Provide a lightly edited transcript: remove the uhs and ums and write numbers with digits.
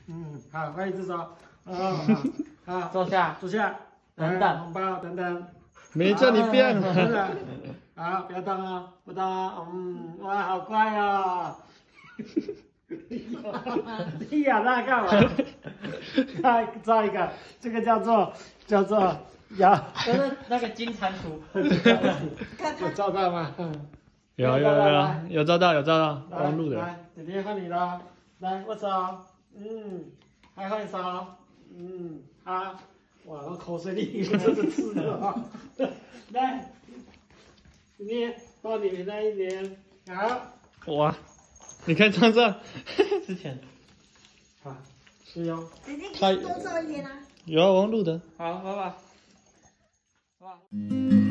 好，换一只手。好， 坐下， 坐下。 等等， 红包，等等。 没叫你变。 好，不要动哦，不动哦。哇，好乖哦。你咬它干嘛？再一个，这个叫做咬。 就是那个金蟾蜍。 有照到吗？ 有照到，王路的。 来，姐姐换你了，来握手。还换手。好。哇，我口水里真是吃的啊！来，你抱你那一点，好。 哇，你看张正之前， 好，是哟。 姐姐可以多收一点啊。 有啊，王路的。 好，爸爸。